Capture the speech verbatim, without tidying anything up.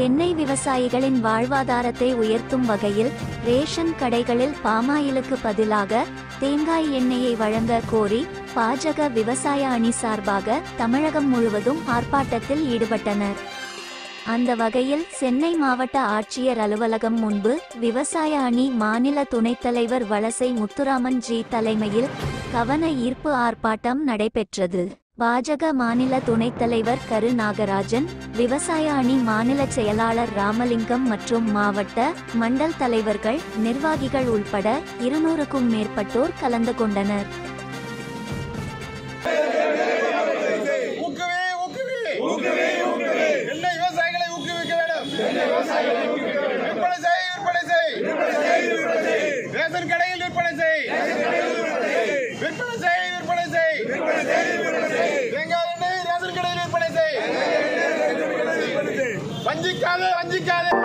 எண்ணெய் விவசாயிகளின் வாழ்வாதாரத்தை உயர்த்தும் வகையில் ரேஷன் கடைகளில் பாமாயிலுக்கு பதிலாக தேங்காய் எண்ணெயை வழங்க கோரி பாஜக விவசாய அணி சார்பாக தமிழகம் முழுவதும் ஆர்ப்பாட்டத்தில் ஈடுபட்டனர். அந்த வகையில் சென்னை மாவட்ட ஆட்சியர் அலுவலகம் முன்பு விவசாய அணி மாநில துணைத் தலைவர் வலசை முத்துராமன் ஜி தலைமையில் கவன ஈர்ப்பு ஆர்ப்பாட்டம் நடைபெற்றது. பாஜக மாநில துணைத் தலைவர் கரு நாகராஜன், விவசாய அணி மாநில செயலாளர் ராமலிங்கம் மற்றும் மாவட்ட மண்டல் தலைவர்கள், நிர்வாகிகள் உள்பட இருநூறுக்கும் மேற்பட்டோர் கலந்து கொண்டனர். வஞ்சிக்காதே வஞ்சிக்காதே